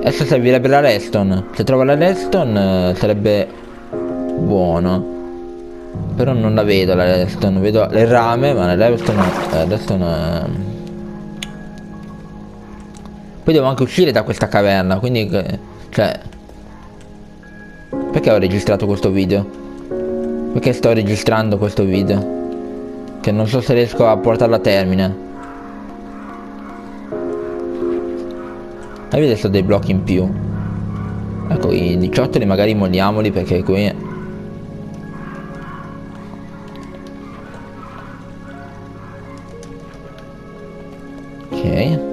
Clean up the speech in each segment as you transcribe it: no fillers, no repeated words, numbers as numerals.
Adesso servirebbe la redstone. Se trovo la redstone sarebbe buono. Però non la vedo la redstone. Vedo le rame, ma la redstone. Poi devo anche uscire da questa caverna. Quindi cioè, perché ho registrato questo video? Perché sto registrando questo video? Che non so se riesco a portarlo a termine. E vedi adesso dei blocchi in più. Ecco, i 18 magari molliamoli perché qui... Ok.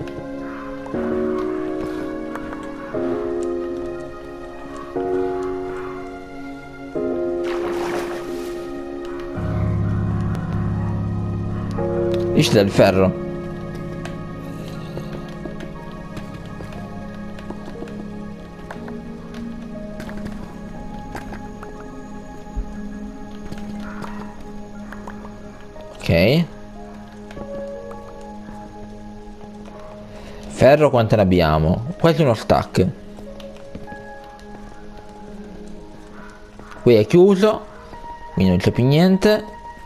Lì c'è del ferro. Ok. Ferro quante ne abbiamo? Quasi uno stack. Qui è chiuso, quindi non c'è più niente.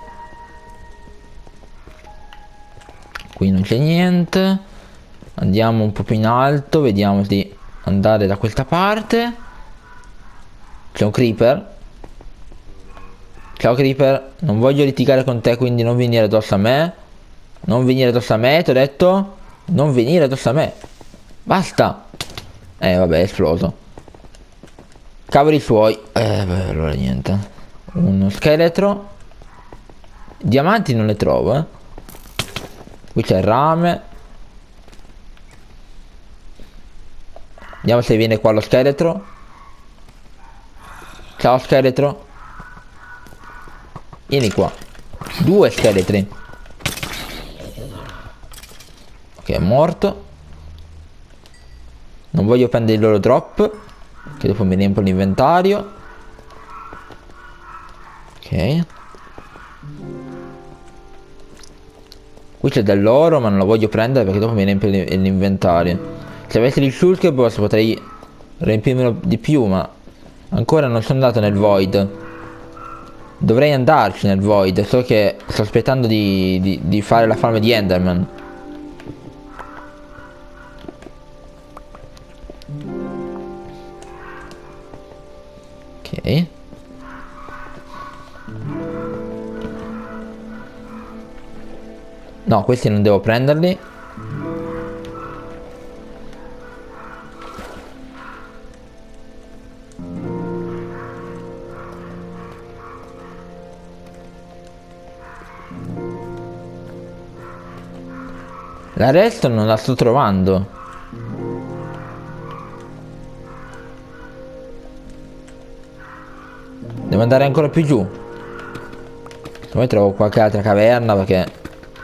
Qui non c'è niente. Andiamo un po' più in alto, vediamo di andare da questa parte. C'è un creeper. Ciao creeper, non voglio litigare con te, quindi non venire addosso a me. Non venire addosso a me, ti ho detto. Non venire addosso a me. Basta. Vabbè, è esploso. Cavoli suoi. Beh, allora niente. Uno scheletro. Diamanti non ne trovo, Qui c'è il rame. Vediamo se viene qua lo scheletro. Ciao scheletro. Vieni qua. 2 scheletri. Ok, è morto. Non voglio prendere il loro drop, che dopo mi riempio l'inventario. Ok. Qui c'è dell'oro, ma non lo voglio prendere perché dopo mi riempio l'inventario. Se avessi il shulker boss potrei riempirmelo di più, ma ancora non sono andato nel void. Dovrei andarci nel void, so che sto aspettando di fare la farm di Enderman. Ok. No, questi non devo prenderli. La redstone non la sto trovando. Devo andare ancora più giù. Poi trovo qualche altra caverna perché...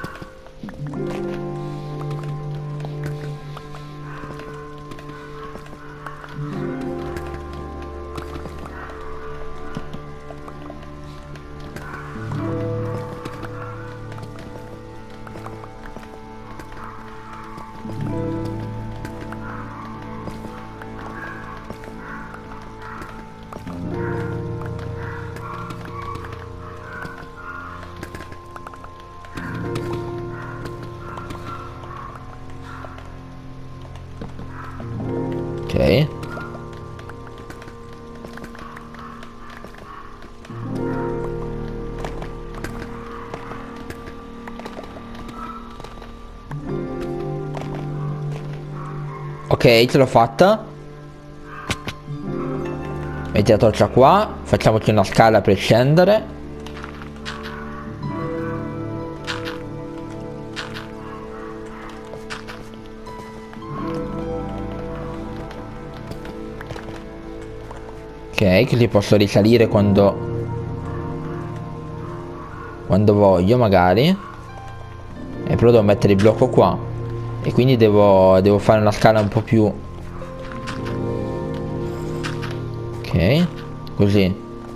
Ok. Ok, ce l'ho fatta. Metti la torcia qua. Facciamoci una scala per scendere. Ok, così posso risalire quando voglio magari. E però devo mettere il blocco qua. E quindi devo fare una scala un po' più... Ok, così.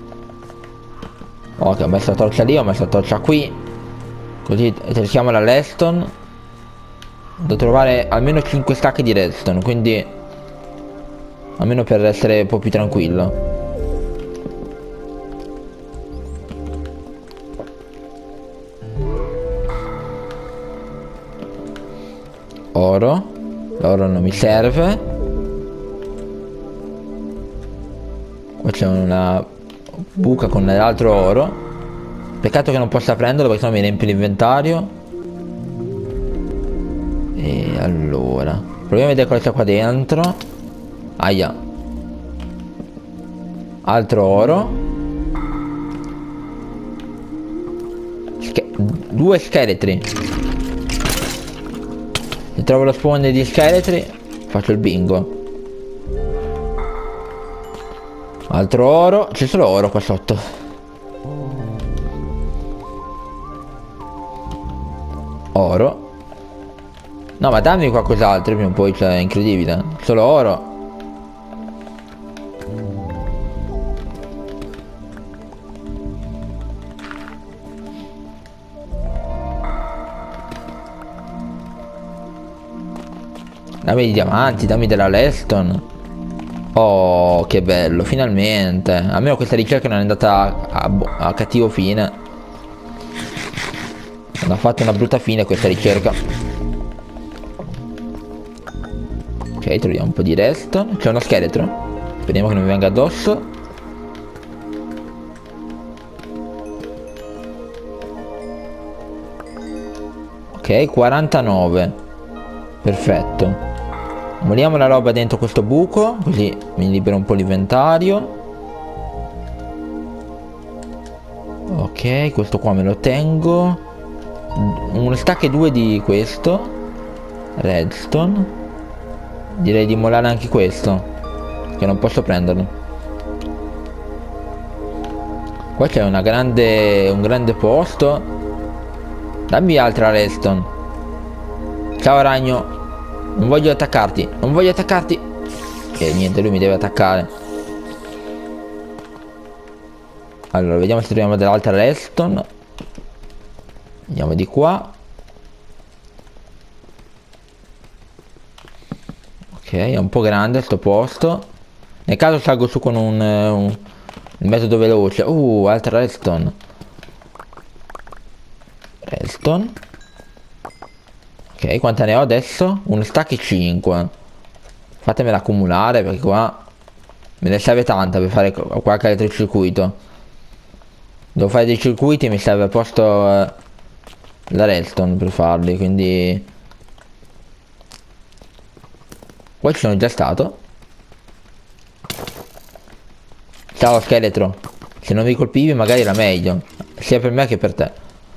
Ok, ho messo la torcia lì, ho messo la torcia qui. Così cerchiamo la redstone. Devo trovare almeno 5 stack di redstone, quindi Almeno per essere un po' più tranquillo. Oro. L'oro non mi serve. Qua c'è una buca con l'altro oro. Peccato che non possa prenderlo perché sennò mi riempie l'inventario. E allora proviamo a vedere cosa c'è qua dentro. Aia. Altro oro. Due scheletri. Se trovo lo spawn di scheletri faccio il bingo. Altro oro. C'è solo oro qua sotto. Oro. No, ma dammi qualcos'altro prima o poi, cioè, è incredibile. Solo oro. Dammi i diamanti, dammi della Redstone. Oh, che bello, finalmente. Almeno questa ricerca non è andata a cattivo fine. Non ha fatto una brutta fine questa ricerca. Ok, troviamo un po' di redstone. C'è uno scheletro. Speriamo che non mi venga addosso. Ok, 49. Perfetto. Moliamo la roba dentro questo buco, così mi libero un po' l'inventario. Ok, questo qua me lo tengo. Uno stack e 2 di questo redstone. Direi di molare anche questo, che non posso prenderlo. Qua c'è un grande posto. Dammi altra redstone. Ciao ragno. Non voglio attaccarti, non voglio attaccarti. E niente, lui mi deve attaccare. Allora, vediamo se troviamo dell'altra redstone. Andiamo di qua. Ok, è un po' grande sto posto. Nel caso salgo su con un metodo veloce. Altra redstone. Redstone. Ok, quanta ne ho adesso? Uno stack e 5. Fatemela accumulare perché qua me ne serve tanta per fare qualche altro circuito. Devo fare dei circuiti e mi serve a posto la redstone per farli, quindi... Qua ci sono già stato. Ciao scheletro. Se non mi colpivi magari era meglio, sia per me che per te.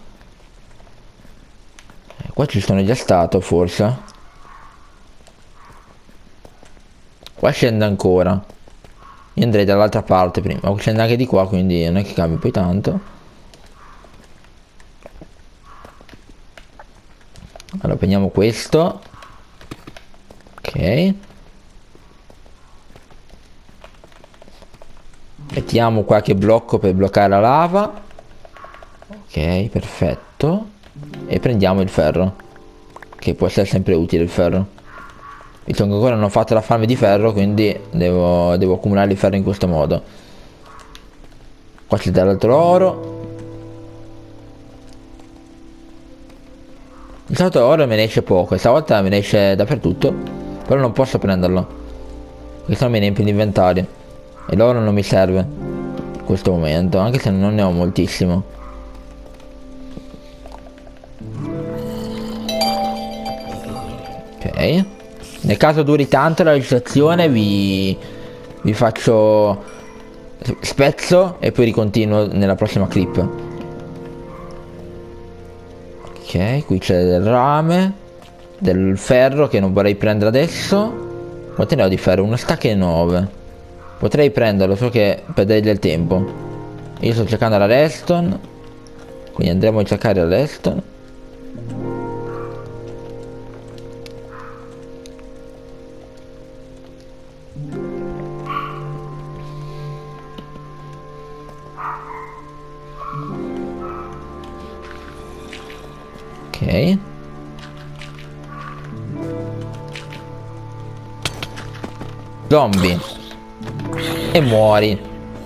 Qua ci sono già stato forse. Qua scende ancora. Io andrei dall'altra parte prima. Ma scende anche di qua, quindi non è che cambia poi tanto. Allora prendiamo questo. Ok. Mettiamo qualche blocco per bloccare la lava. Ok, perfetto. E prendiamo il ferro, che può essere sempre utile il ferro. Visto che ancora non ho fatto la farm di ferro, quindi devo accumulare il ferro in questo modo. Qua c'è dell'altro oro. Di solito oro me ne esce poco, stavolta me ne esce dappertutto. Però non posso prenderlo, perché sennò mi riempie l'inventario. E l'oro non mi serve in questo momento, anche se non ne ho moltissimo. Ok. Nel caso duri tanto la registrazione vi faccio spezzo e poi ricontinuo nella prossima clip. Ok, qui c'è del rame, del ferro che non vorrei prendere adesso. Quante ne ho di ferro? Uno stack e 9. Potrei prenderlo, so che perderei del tempo. Io sto cercando la redstone, quindi andremo a cercare la redstone. Ok. zombie. E muori.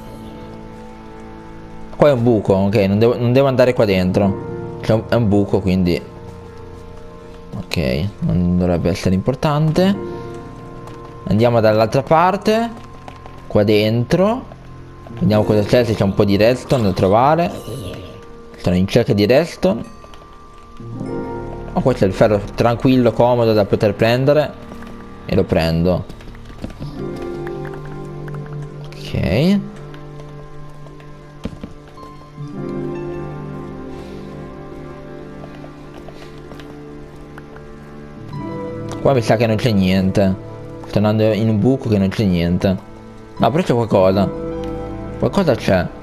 Qua è un buco, ok, non devo andare qua dentro. È un buco, quindi... Ok, non dovrebbe essere importante. Andiamo dall'altra parte. Qua dentro. Vediamo cosa c'è, se c'è un po' di redstone da trovare. Sono in cerca di redstone. Oh, qua c'è il ferro tranquillo, comodo da poter prendere. E lo prendo. Ok. Qua mi sa che non c'è niente. Sto andando in un buco che non c'è niente. No, però c'è qualcosa. Qualcosa c'è.